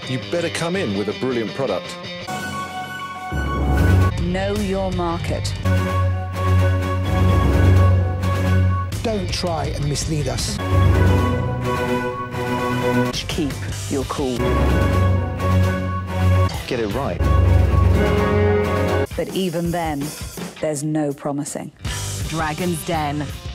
you better come in with a brilliant product. Know your market. Don't try and mislead us. Keep your cool. Get it right. But even then, there's no promising. Dragon's Den.